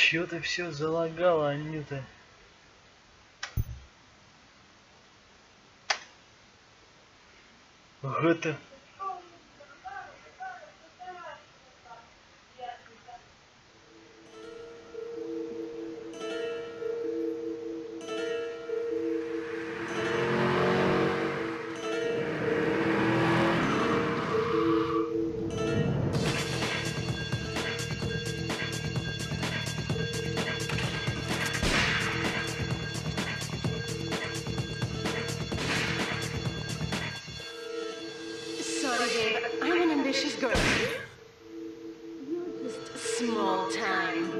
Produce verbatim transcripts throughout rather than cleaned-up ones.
Чё-то все залагало, Анюта. Это... Sorry, Dave. I'm an ambitious girl. You're just small time.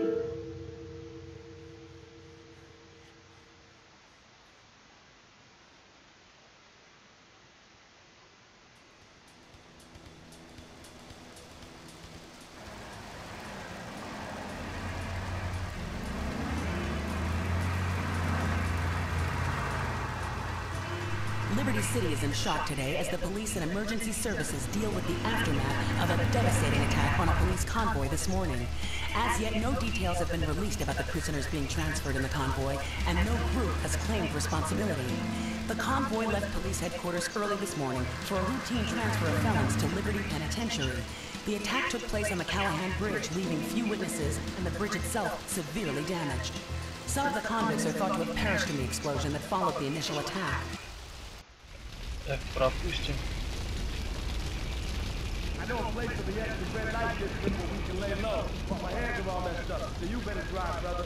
Liberty City is in shock today as the police and emergency services deal with the aftermath of a devastating attack on a police convoy this morning. As yet, no details have been released about the prisoners being transferred in the convoy, and no group has claimed responsibility. The convoy left police headquarters early this morning for a routine transfer of felons to Liberty Penitentiary. The attack took place on the Callahan Bridge, leaving few witnesses and the bridge itself severely damaged. Some of the convicts are thought to have perished in the explosion that followed the initial attack. Так, пропустим. I know a place for the extra red light district where we can lay low, but my hands are all messed up, so you better drive, brother.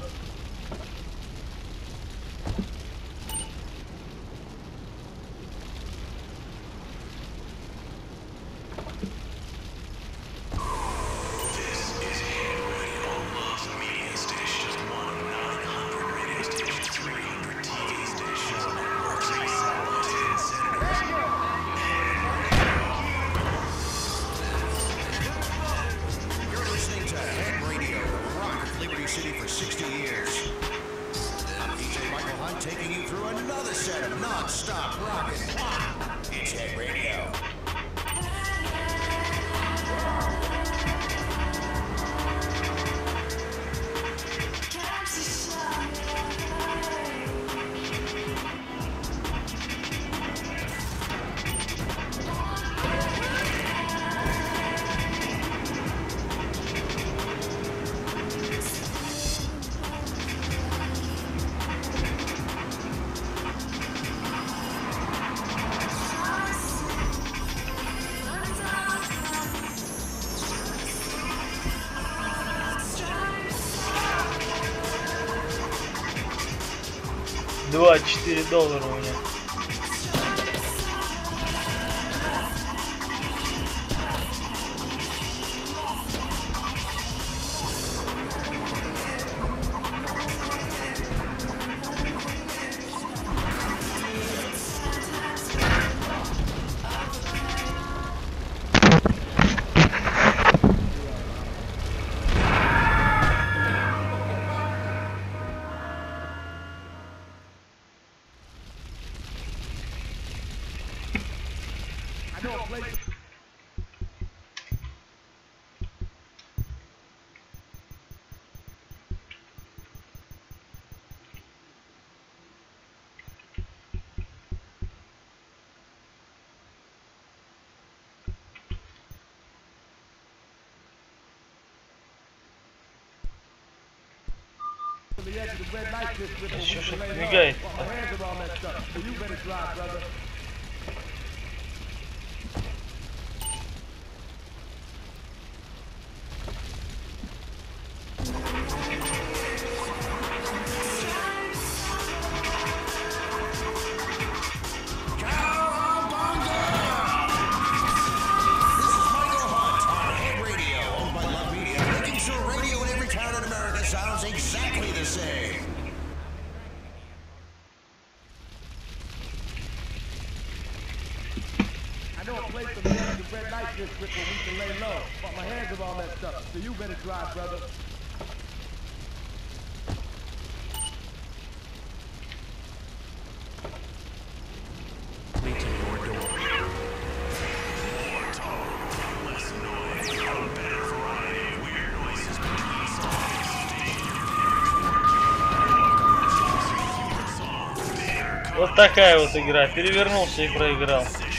двадцать четыре доллара у меня. The edge of the red light district where Еще we же can lay low, пробегает. but my hands are all messed up, so you better drive, brother. I know a place on the edge of the red light district where we can lay low, but my hands are all messed up, so you better drive, brother. Вот такая вот игра. Перевернулся и проиграл.